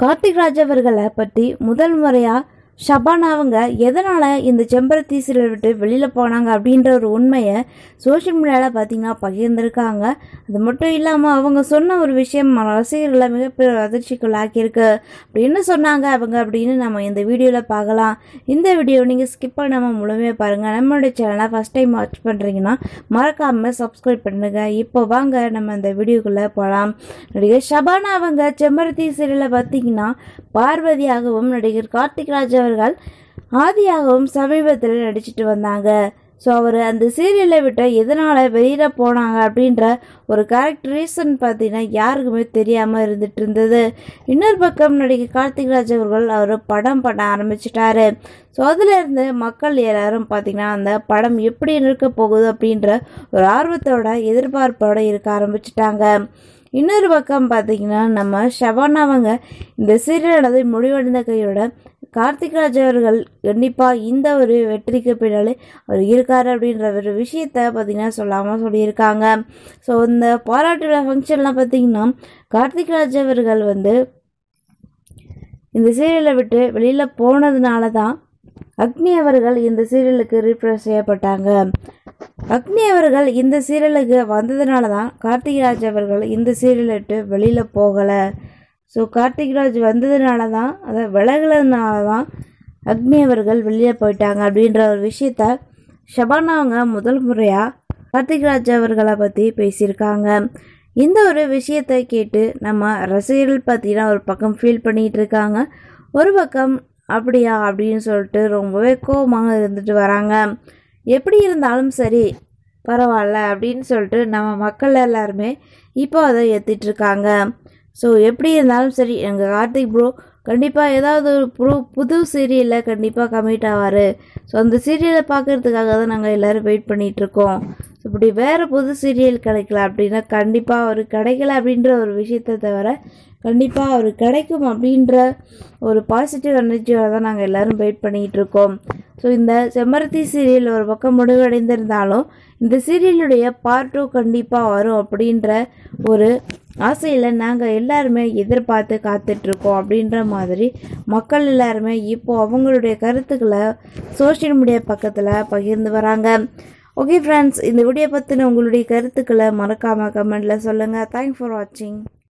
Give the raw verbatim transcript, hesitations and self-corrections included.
கார்த்திக் ராஜ் அவர்களை பற்றி முதல் முறையா ஷபானா அவங்க எதனால இந்த செம்பருத்தி சீரியல் விட்டு வெளியில போனாங்க அப்படின்ற ஒரு உண்மையை சோஷியல் மீடியால பார்த்தீங்கன்னா பகிர்ந்திருக்காங்க. அது மட்டும் இல்லாமல் அவங்க சொன்ன ஒரு விஷயம் ரசிகர்களை மிகப்பெரிய அதிர்ச்சிக்குள்ளாக்கியிருக்கு. அப்படி என்ன சொன்னாங்க அவங்க அப்படின்னு நம்ம இந்த வீடியோவில் பார்க்கலாம். இந்த வீடியோ நீங்கள் ஸ்கிப் பண்ணாமல் முழுமையாக பாருங்கள். நம்மளுடைய சேனலை ஃபஸ்ட் டைம் வாட்ச் பண்ணுறீங்கன்னா மறக்காமல் சப்ஸ்கிரைப் பண்ணுங்க. இப்போ வாங்க நம்ம இந்த வீடியோக்குள்ளே போகலாம். நடிகர் ஷபானா அவங்க செம்பருத்தி சீரியலில் பார்த்தீங்கன்னா பார்வதியாகவும் நடிகர் கார்த்திக் ராஜ் அவர்கள் ஆதியாகவும் சமீபத்தில் நடிச்சிட்டு வந்தாங்க. ஸோ அவர் அந்த சீரியலை விட்டு எதனால் வெளியில் போனாங்க அப்படின்ற ஒரு கரெக்ட் ரீசன் பார்த்தீங்கன்னா யாருக்குமே தெரியாமல் இருந்துட்டு இருந்தது. இன்னொரு பக்கம் நடிகர் கார்த்திக் ராஜ் அவர்கள் அவர் படம் பண்ண ஆரம்பிச்சிட்டாரு. ஸோ அதிலேருந்து மக்கள் எல்லாரும் பார்த்திங்கன்னா அந்த படம் எப்படி இருக்க போகுது அப்படின்ற ஒரு ஆர்வத்தோட எதிர்பார்ப்போட இருக்க ஆரம்பிச்சிட்டாங்க. இன்னொரு பக்கம் பார்த்தீங்கன்னா நம்ம ஷபானாவங்க இந்த சீரியலானது முடிவடைந்த கையோட கார்த்திக் ராஜ் அவர்கள் கண்டிப்பாக இந்த ஒரு வெற்றிக்கு பின்னாலே அவர் இருக்காரு அப்படின்ற ஒரு விஷயத்த பார்த்தீங்கன்னா சொல்லாமல் சொல்லியிருக்காங்க. ஸோ இந்த பாராட்டு விழா ஃபங்க்ஷன்லாம் பார்த்தீங்கன்னா கார்த்திக் ராஜ் அவர்கள் வந்து இந்த சீரியலை விட்டு வெளியில் போனதுனால தான் அக்னி அவர்கள் இந்த சீரியலுக்கு ரீப்ளேஸ் செய்யப்பட்டாங்க. அக்னி அவர்கள் இந்த சீரியலுக்கு வந்ததுனால தான் கார்த்திக் ராஜ் அவர்கள் இந்த சீரியலை விட்டு வெளியில் போகலை. ஸோ கார்த்திக் ராஜ் வந்ததுனால தான் அதை விலகுலதுனால தான் அக்னி அவர்கள் வெளியே போயிட்டாங்க அப்படின்ற ஒரு விஷயத்த ஷபானா அவங்க முதல் முறையாக கார்த்திக் ராஜ் அவர்களை பற்றி பேசியிருக்காங்க. இந்த ஒரு விஷயத்தை கேட்டு நம்ம ரசிகர்கள் பார்த்தீங்கன்னா ஒரு பக்கம் ஃபீல் பண்ணிகிட்டு இருக்காங்க. ஒரு பக்கம் அப்படியா அப்படின்னு சொல்லிட்டு ரொம்பவே கோபமாக இருந்துட்டு வராங்க. எப்படி இருந்தாலும் சரி பரவாயில்ல அப்படின்னு சொல்லிட்டு நம்ம மக்கள் எல்லாருமே இப்போ அதை ஏற்றிட்டுருக்காங்க. ஸோ எப்படி இருந்தாலும் சரி எங்கள் கார்த்திக் ப்ரோ கண்டிப்பாக ஏதாவது ஒரு ப்ரோ புது சீரியலில் கண்டிப்பாக கமிட் ஆவார். ஸோ அந்த சீரியலை பார்க்குறதுக்காக தான் நாங்கள் எல்லோரும் வெயிட் பண்ணிகிட்ருக்கோம். ஸோ இப்படி வேறு புது சீரியல் கிடைக்கல அப்படின்னா கண்டிப்பாக அவர் கிடைக்கல அப்படின்ற ஒரு விஷயத்தை தவிர கண்டிப்பாக அவர் கிடைக்கும் அப்படின்ற ஒரு பாசிட்டிவ் எனர்ஜியோட தான் நாங்கள் எல்லோரும் வெயிட் பண்ணிகிட்டு இருக்கோம். ஸோ இந்த செம்பருத்தி சீரியல் ஒரு பக்கம் முடிவடைந்திருந்தாலும் இந்த சீரியலுடைய பார்ட் டூ கண்டிப்பாக வரும் அப்படின்ற ஒரு ஆசையில் நாங்கள் எல்லாருமே எதிர்பார்த்து காத்துட்ருக்கோம் அப்படின்ற மாதிரி மக்கள் எல்லாருமே இப்போ அவங்களுடைய கருத்துக்களை சோஷியல் மீடியா பக்கத்தில் பகிர்ந்து வராங்க. ஓகே ஃப்ரெண்ட்ஸ், இந்த வீடியோ பற்றின உங்களுடைய கருத்துக்களை மறக்காமல் கமெண்டில் சொல்லுங்கள். தேங்க்ஸ் ஃபார் வாட்சிங்.